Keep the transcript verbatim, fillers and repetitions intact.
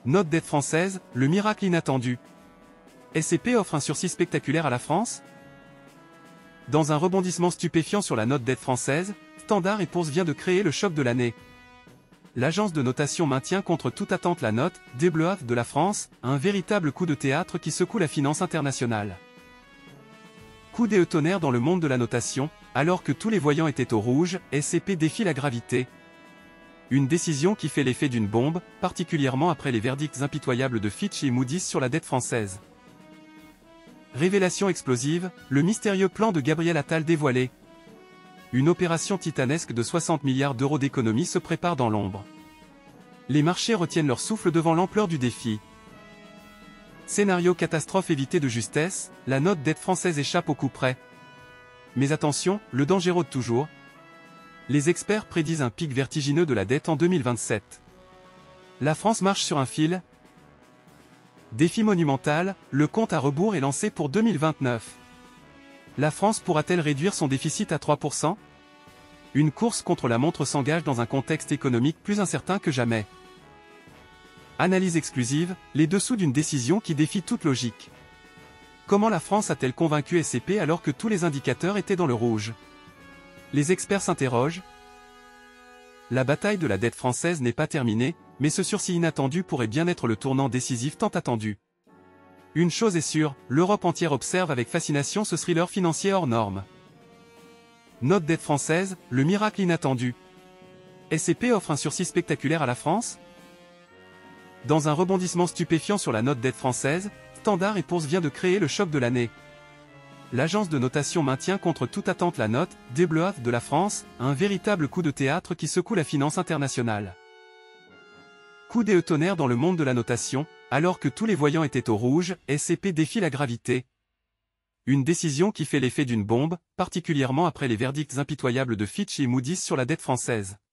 Note dette française, le miracle inattendu. S et P offre un sursis spectaculaire à la France? Dans un rebondissement stupéfiant sur la note dette française, Standard et Poor's vient de créer le choc de l'année. L'agence de notation maintient contre toute attente la note double A de la France, un véritable coup de théâtre qui secoue la finance internationale. Coup d'étonnerre dans le monde de la notation, alors que tous les voyants étaient au rouge, S et P défie la gravité. Une décision qui fait l'effet d'une bombe, particulièrement après les verdicts impitoyables de Fitch et Moody's sur la dette française. Révélation explosive, le mystérieux plan de Gabriel Attal dévoilé. Une opération titanesque de soixante milliards d'euros d'économie se prépare dans l'ombre. Les marchés retiennent leur souffle devant l'ampleur du défi. Scénario catastrophe évité de justesse, la note dette française échappe au coup près. Mais attention, le danger rôde toujours. Les experts prédisent un pic vertigineux de la dette en deux mille vingt-sept. La France marche sur un fil. Défi monumental, le compte à rebours est lancé pour deux mille vingt-neuf. La France pourra-t-elle réduire son déficit à trois pour cent? Une course contre la montre s'engage dans un contexte économique plus incertain que jamais. Analyse exclusive, les dessous d'une décision qui défie toute logique. Comment la France a-t-elle convaincu S et P alors que tous les indicateurs étaient dans le rouge? Les experts s'interrogent. La bataille de la dette française n'est pas terminée, mais ce sursis inattendu pourrait bien être le tournant décisif tant attendu. Une chose est sûre, l'Europe entière observe avec fascination ce thriller financier hors norme. Note dette française, le miracle inattendu. S et P offre un sursis spectaculaire à la France? Dans un rebondissement stupéfiant sur la note dette française, Standard et Poor's vient de créer le choc de l'année. L'agence de notation maintient contre toute attente la note double A de la France, un véritable coup de théâtre qui secoue la finance internationale. Coup d'étonnerre dans le monde de la notation, alors que tous les voyants étaient au rouge, S et P défie la gravité. Une décision qui fait l'effet d'une bombe, particulièrement après les verdicts impitoyables de Fitch et Moody's sur la dette française.